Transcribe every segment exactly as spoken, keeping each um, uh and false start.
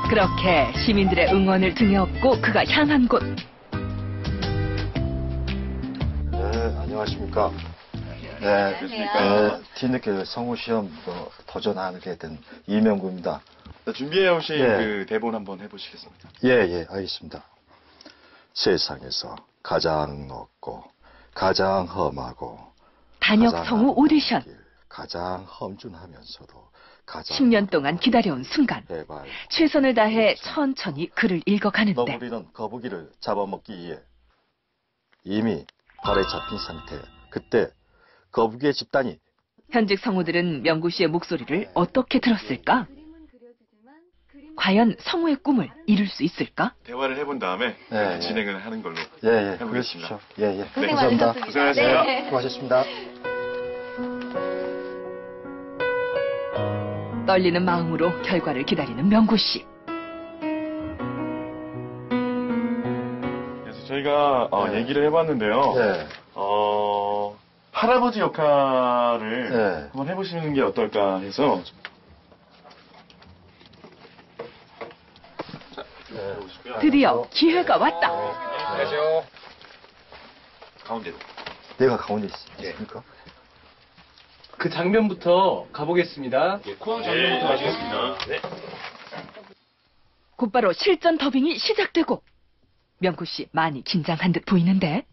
그렇게 시민들의 응원을 등에 업고 그가 향한 곳. 네, 안녕하십니까. 네, 안녕하세요. 네, 뒤늦게 성우시험 도전하게 된 이명구입니다. 준비해 오신 네. 그 대본 한번 해보시겠습니까? 예, 예, 알겠습니다. 세상에서 가장 높고 가장 험하고 단역 가장 성우 오디션. 길, 가장 험준하면서도 가장 십 년 동안 기다려온 순간. 해발, 최선을 다해 천천히 글을 읽어가는데 너구리는 거북이를 잡아먹기 위해 이미 발에 잡힌 상태. 그때 거북이의 집단이 현직 성우들은 명구 씨의 목소리를 어떻게 들었을까? 과연 성우의 꿈을 이룰 수 있을까? 대화를 해본 다음에 네, 진행을 하는 걸로 예, 예, 해보겠습니다. 그러십시오. 예, 예. 네. 감사합니다. 고생하셨습니다. 네. 수고하셨습니다. 떨리는 마음으로 결과를 기다리는 명구 씨. 그래서 저희가 어, 네. 얘기를 해봤는데요. 예, 어, 할아버지 역할을 네. 한번 해보시는 게 어떨까 해서 드디어 기회가 왔다. 안녕하세요. 가운데로. 내가 가운데 있, 있습니까? 그 장면부터 가보겠습니다. 코너 장면부터 하시겠습니다. 네. 곧바로 실전 더빙이 시작되고 명구 씨 많이 긴장한 듯 보이는데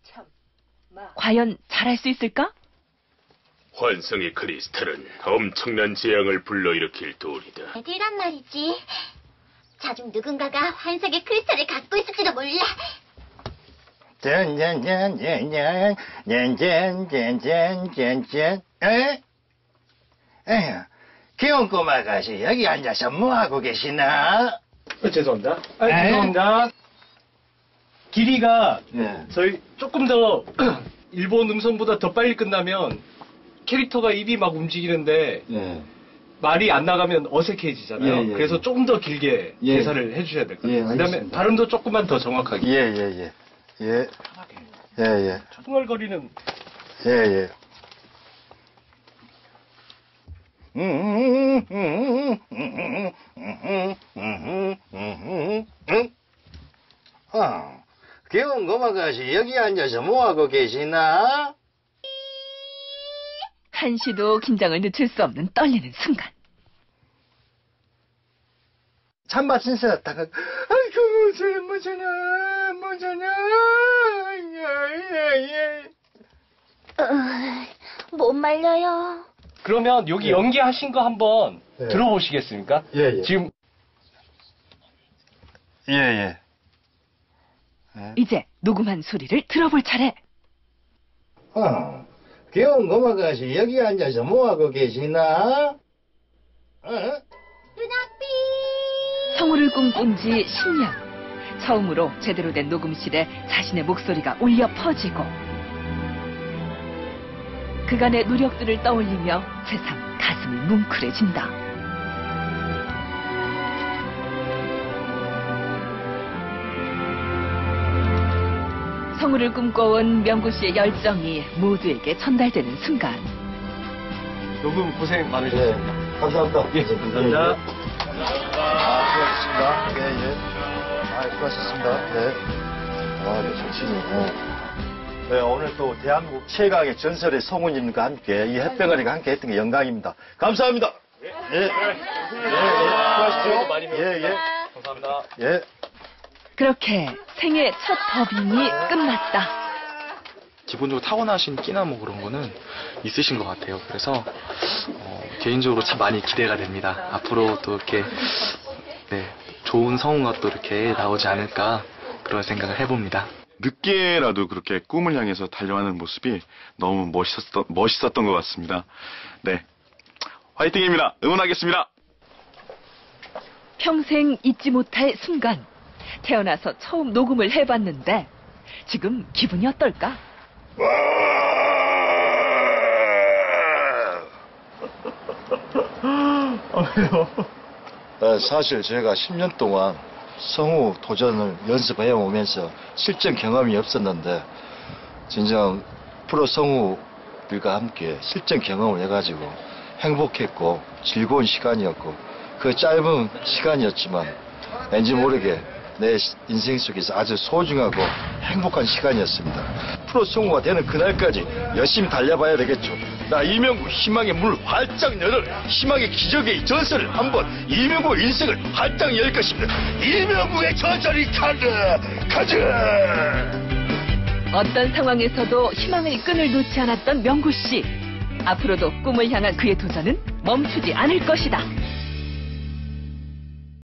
과연 잘할 수 있을까? 환상의 크리스탈은 엄청난 재앙을 불러일으킬 돌이다. 애들란 말이지. 자중 누군가가 환상의 크리스탈을 갖고 있을지도 몰라. 짠짠짠짠짠 짠짠짠짠짠짠 에? 에휴, 귀여운 꼬마 아가씨 여기 앉아서 뭐하고 계시나? 어, 죄송합니다. 아, 에? 죄송합니다. 길이가 네. 저희 조금 더 일본 음성보다 더 빨리 끝나면 캐릭터가 입이 막 움직이는데 예. 말이 안 나가면 어색해지잖아요. 예, 예, 그래서 예. 조금 더 길게 예. 대사를 해주셔야 될 것 예, 같아요. 그다음에 알겠습니다. 발음도 조금만 더 정확하게. 예, 예, 예. 예. 예, 예. 중얼거리는 예, 예. 음, 음, 음, 음, 음, 음, 음, 음. 아, 귀여운 꼬마 아가씨 여기 앉아서 뭐하고 계시나? 한시도 긴장을 늦출 수 없는 떨리는 순간. 찬밥 신세였다가 아이고 저는 뭐잖아 뭐잖아 예예예 어, 못 말려요. 그러면 여기 예. 연기하신 거 한번 예. 들어보시겠습니까? 예, 예. 지금 예예 이제 녹음한 소리를 들어볼 차례. 어, 귀여운 꼬마 아가씨 여기 앉아서 뭐하고 계시나? 어? 누나삐. 성우를 꿈꾼 지 십 년. 처음으로 제대로 된 녹음실에 자신의 목소리가 울려 퍼지고 그간의 노력들을 떠올리며 새삼 가슴이 뭉클해진다. 성우를 꿈꿔온 명구 씨의 열정이 모두에게 전달되는 순간 녹음 고생 예, 많으셨습니다. 감사합니다. 예, 감사합니다. 아, 수고하셨습니다. 예, 예. 아, 수고하셨습니다. 네. 아, 네, 정신이. 네. 네, 오늘 또 대한민국 최강의 전설의 성우님과 함께 이 햇병아리가 함께 했던 게 영광입니다. 감사합니다. 예. 예. 예, 예. 수고하십시오. 예, 예. 감사합니다. 예. 그렇게 생애 첫 더빙이 끝났다. 기본적으로 타고나신 끼나 뭐 그런 거는 있으신 것 같아요. 그래서 어, 개인적으로 참 많이 기대가 됩니다. 앞으로 또 이렇게 네, 좋은 성우가 또 이렇게 나오지 않을까 그런 생각을 해봅니다. 늦게라도 그렇게 꿈을 향해서 달려가는 모습이 너무 멋있었던, 멋있었던 것 같습니다. 네. 화이팅입니다. 응원하겠습니다. 평생 잊지 못할 순간. 태어나서 처음 녹음을 해봤는데 지금 기분이 어떨까? 어, 사실 제가 십 년 동안 성우 도전을 연습해 오면서 실전 경험이 없었는데 진정 프로 성우들과 함께 실전 경험을 해가지고 행복했고 즐거운 시간이었고 그 짧은 시간이었지만 왠지 모르게 내 인생 속에서 아주 소중하고 행복한 시간이었습니다. 프로 성우가 되는 그날까지 열심히 달려봐야 되겠죠. 나 이명구 희망의 문을 활짝 열어 희망의 기적의 전설을 한번 이명구 인생을 활짝 열 것입니다. 이명구의 전설이 가자 가자. 어떤 상황에서도 희망의 끈을 놓지 않았던 명구 씨. 앞으로도 꿈을 향한 그의 도전은 멈추지 않을 것이다.